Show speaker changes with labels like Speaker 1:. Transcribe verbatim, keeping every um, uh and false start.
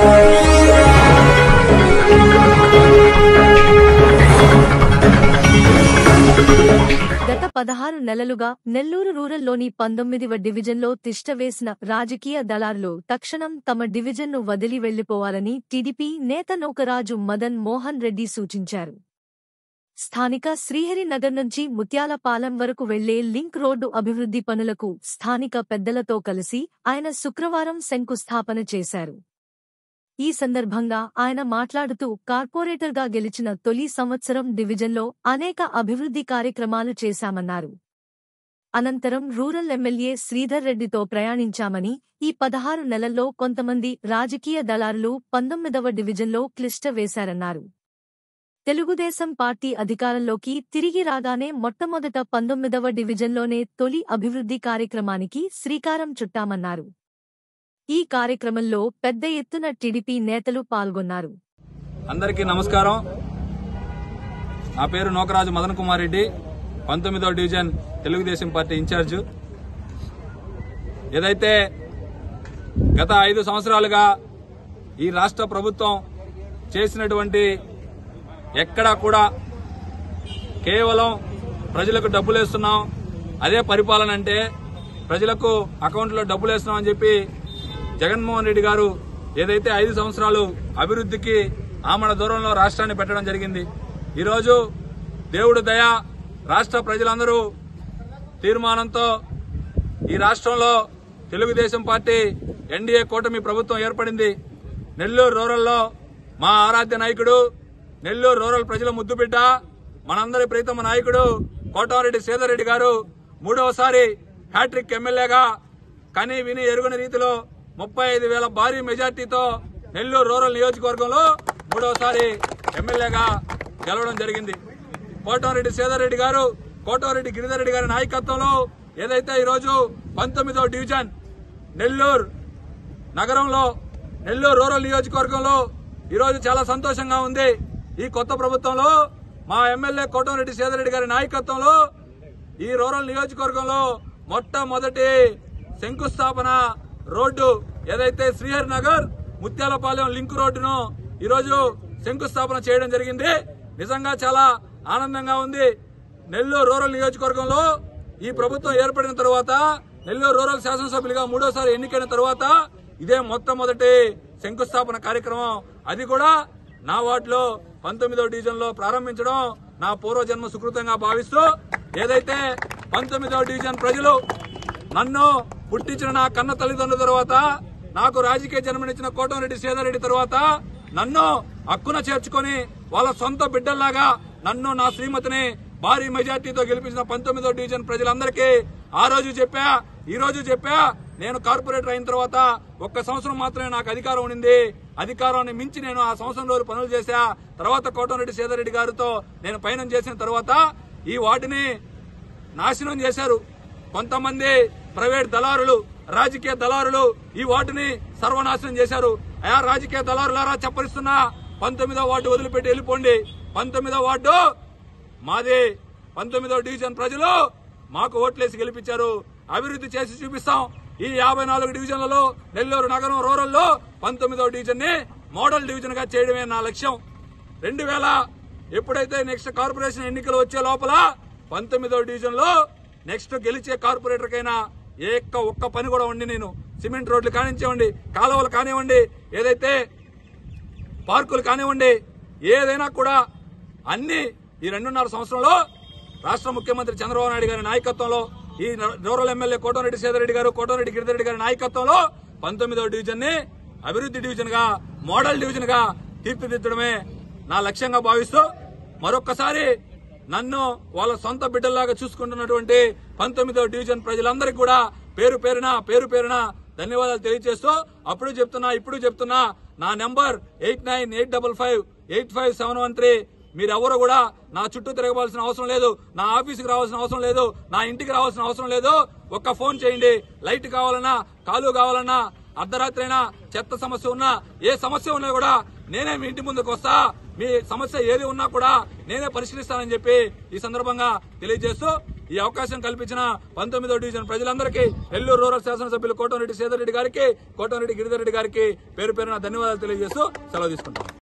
Speaker 1: గత పదహారు నెలలుగా నెల్లూరు రూరల్లోని పంతొమ్మిదివ డివిజన్లో తిష్టవేసిన రాజకీయ దళారులు తక్షణం తమ డివిజన్ను వదిలి వెళ్లిపోవాలని టీడీపీ నేత నూకరాజు మదన్ మోహన్ రెడ్డి సూచించారు. స్థానిక శ్రీహరి నగర్ నుంచి ముత్యాలపాలెం వరకు వెళ్లే లింక్ రోడ్డు అభివృద్ధి పనులకు స్థానిక పెద్దలతో కలిసి ఆయన శుక్రవారం శంకుస్థాపన చేశారు. ఈ సందర్భంగా ఆయన మాట్లాడుతూ కార్పొరేటర్గా గెలిచిన తొలి సంవత్సరం డివిజన్లో అనేక అభివృద్ధి కార్యక్రమాలు చేశామన్నారు. అనంతరం రూరల్ ఎమ్మెల్యే శ్రీధర్ రెడ్డితో ప్రయాణించామని, ఈ పదహారు నెలల్లో కొంతమంది రాజకీయ దళారులు పంతొమ్మిదవ డివిజన్లో క్లిష్ట వేశారన్నారు. తెలుగుదేశం పార్టీ అధికారంలోకి తిరిగి రాగానే మొట్టమొదట పంతొమ్మిదవ డివిజన్లోనే తొలి అభివృద్ధి కార్యక్రమానికి శ్రీకారం చుట్టామన్నారు. ఈ కార్యక్రమంలో పెద్ద ఎత్తున టీడీపీ నేతలు పాల్గొన్నారు.
Speaker 2: అందరికీ నమస్కారం. నా పేరు నూకరాజు మదన్ కుమార్ రెడ్డి, పంతొమ్మిదవ డివిజన్ తెలుగుదేశం పార్టీ ఇన్ఛార్జు. ఏదైతే గత ఐదు సంవత్సరాలుగా ఈ రాష్ట్ర ప్రభుత్వం చేసినటువంటి ఎక్కడా కూడా కేవలం ప్రజలకు డబ్బులేస్తున్నాం, అదే పరిపాలన అంటే ప్రజలకు అకౌంట్లో డబ్బులేస్తున్నాం అని చెప్పి జగన్మోహన్ రెడ్డి గారు ఏదైతే ఐదు సంవత్సరాలు అభివృద్ధికి ఆమడ దూరంలో రాష్ట్రాన్ని పెట్టడం జరిగింది. ఈరోజు దేవుడి దయ, రాష్ట్ర ప్రజలందరూ తీర్మానంతో ఈ రాష్ట్రంలో తెలుగుదేశం పార్టీ ఎన్డీఏ కూటమి ప్రభుత్వం ఏర్పడింది. నెల్లూరు రూరల్లో మా ఆరాధ్య నాయకుడు, నెల్లూరు రూరల్ ప్రజల ముద్దుబిడ్డ, మనందరి ప్రీతమ నాయకుడు కోటమిరెడ్డి శ్రీధర్ రెడ్డి గారు మూడవసారి హ్యాట్రిక్ ఎమ్మెల్యేగా కని విని ఎరుగని రీతిలో ముప్పై ఐదు వేల భారీ మెజార్టీతో నెల్లూరు రూరల్ నియోజకవర్గంలో మూడవసారి ఎమ్మెల్యేగా గెలవడం జరిగింది. కోటమిరెడ్డి శ్రీధర్ రెడ్డి గారు, కోటమిరెడ్డి గిరిధర్ రెడ్డి గారి నాయకత్వంలో ఏదైతే ఈరోజు పంతొమ్మిదవ డివిజన్ నెల్లూరు నగరంలో, నెల్లూరు రూరల్ నియోజకవర్గంలో ఈరోజు చాలా సంతోషంగా ఉంది. ఈ కొత్త ప్రభుత్వంలో మా ఎమ్మెల్యే కోటమిరెడ్డి శ్రీధర్ రెడ్డి గారి నాయకత్వంలో ఈ రూరల్ నియోజకవర్గంలో మొట్టమొదటి శంకుస్థాపన రోడ్డు ఏదైతే శ్రీహరి నగర్ ముత్యాలపాలెం లింక్ రోడ్డును ఈరోజు శంకుస్థాపన చేయడం జరిగింది. నిజంగా చాలా ఆనందంగా ఉంది. నెల్లూరు రూరల్ నియోజకవర్గంలో ఈ ప్రభుత్వం ఏర్పడిన తర్వాత, నెల్లూరు రూరల్ శాసనసభ్యులుగా మూడోసారి ఎన్నికైన తర్వాత ఇదే మొట్టమొదటి శంకుస్థాపన కార్యక్రమం. అది కూడా నా వార్డులో పంతొమ్మిదవ డివిజన్ లో ప్రారంభించడం నా పూర్వజన్మ సుకృతంగా భావిస్తూ, ఏదైతే పంతొమ్మిదవ డివిజన్ ప్రజలు నన్ను పుట్టించిన నా కన్న తల్లిదండ్రుల తర్వాత, నాకు రాజకీయ జన్మనిచ్చిన కోటమిరెడ్డి శ్రీధర్ రెడ్డి తర్వాత నన్ను హక్కున చేర్చుకుని వాళ్ళ సొంత బిడ్డల్లాగా నన్ను, నా శ్రీమతిని భారీ మెజార్టీతో గెలిపించిన పంతొమ్మిదో డివిజన్ ప్రజలందరికీ ఆ రోజు చెప్పా, ఈ రోజు చెప్పా, నేను కార్పొరేటర్ అయిన తర్వాత ఒక్క సంవత్సరం మాత్రమే నాకు అధికారం ఉండింది. అధికారాన్ని మించి నేను ఆ సంవత్సరం రోజు పనులు చేశా. తర్వాత కోటమిరెడ్డి శ్రీధర్ రెడ్డి గారితో నేను పయనం చేసిన తర్వాత ఈ వాటిని నాశనం చేశారు కొంతమంది ప్రైవేట్ దళారులు, రాజకీయ దళారులు. ఈ వార్డుని సర్వనాశనం చేశారు. అయా రాజకీయ దళారులారా, చెప్పరిస్తున్నా, పంతొమ్మిదో వార్డు వదిలిపెట్టి వెళ్ళిపోండి. పంతొమ్మిదో వార్డు మాది. పంతొమ్మిదో డివిజన్ ప్రజలు మాకు ఓట్లేసి గెలిపించారు. అభివృద్ధి చేసి చూపిస్తాం. ఈ యాభై నాలుగు డివిజన్లలో నెల్లూరు నగరం రూరల్లో పంతొమ్మిదో డివిజన్ ని మోడల్ డివిజన్ గా చేయడమే నా లక్ష్యం. రెండు వేల ఎప్పుడైతే నెక్స్ట్ కార్పొరేషన్ ఎన్నికలు వచ్చే లోపల పంతొమ్మిదో డివిజన్ లో నెక్స్ట్ గెలిచే కార్పొరేటర్ కైనా ఏ ఒక్క పని కూడా ఉండి, నేను సిమెంట్ రోడ్లు కానివ్వండి, కాలువలు కానివ్వండి, ఏదైతే పార్కులు కానివ్వండి, ఏదైనా కూడా అన్ని ఈ రెండున్నర సంవత్సరంలో రాష్ట్ర ముఖ్యమంత్రి చంద్రబాబు నాయుడు గారి నాయకత్వంలో, ఈ రూరల్ ఎమ్మెల్యే కోటమిరెడ్డి శ్రీధర్ రెడ్డి గారు, కోటమిరెడ్డి గిరిధర్ రెడ్డి గారి నాయకత్వంలో పంతొమ్మిదవ డివిజన్ ని అభివృద్ధి డివిజన్ గా, మోడల్ డివిజన్ గా తీర్చిదిద్దడమే నా లక్ష్యంగా భావిస్తూ, మరొక్కసారి నన్ను వాళ్ళ సొంత బిడ్డల్లాగా చూసుకుంటున్నటువంటి పంతొమ్మిదవ డివిజన్ ప్రజలందరికీ కూడా పేరు పేరున పేరు పేరున ధన్యవాదాలు తెలియజేస్తూ, అప్పుడు చెప్తున్నా, ఇప్పుడు చెప్తున్నా, నా number eight nine eight double five eight five seven one three. మీరెవరు కూడా నా చుట్టూ తిరగవలసిన అవసరం లేదు, నా ఆఫీసుకి రావాల్సిన అవసరం లేదు, నా ఇంటికి రావాల్సిన అవసరం లేదు. ఒక్క ఫోన్ చేయండి. లైట్ కావాలన్నా, కాలు కావాలన్నా, అర్ధరాత్రి అయినా, చెత్త సమస్య ఉన్నా, ఏ సమస్య ఉన్నా కూడా నేనే మీ ఇంటి ముందుకు వస్తా. మీ సమస్య ఏది ఉన్నా కూడా నేనే పరిష్కరిస్తానని చెప్పి ఈ సందర్భంగా తెలియజేస్తూ ఈ అవకాశం కల్పించిన పంతొమ్మిదో డివిజన్ ప్రజలందరికీ నెల్లూరు రూరల్ శాసనసభ్యులు కోటంరెడ్డి శ్రీధర్ రెడ్డి గారికి, కోటంరెడ్డి గిరిధర్ రెడ్డి గారికి పేరు పేరున ధన్యవాదాలు తెలియజేస్తూ సెలవు తీసుకుంటాం.